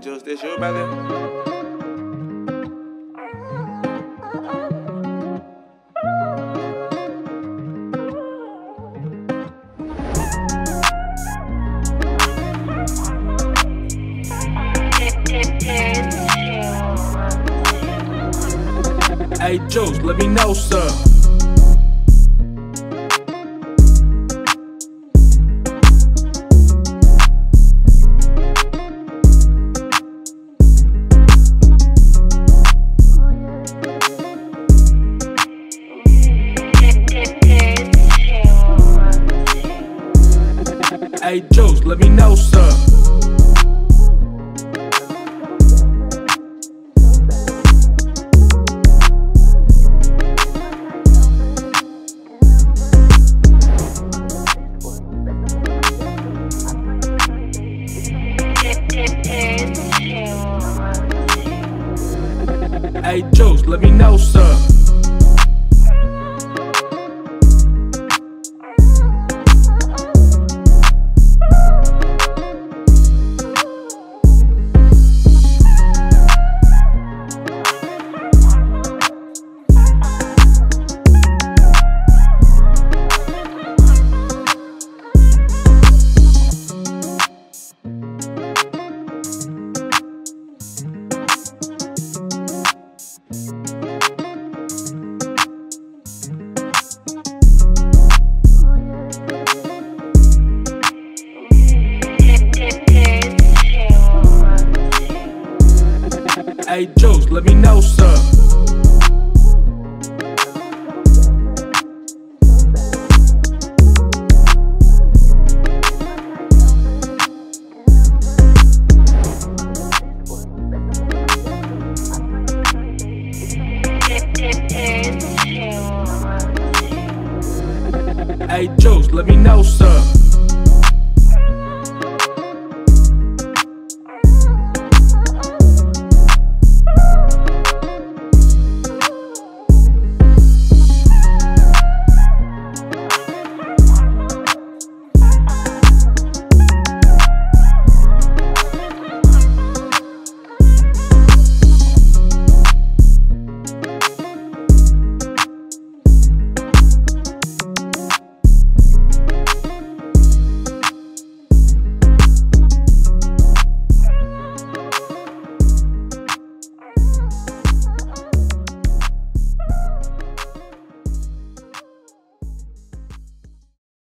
Juce, this you, brother? Hey Juce, let me know, sir. Hey Juce, let me know, sir. Hey Juce, let me know, sir. Hey Juce, let me know, sir. Hey Juce, let me know, sir.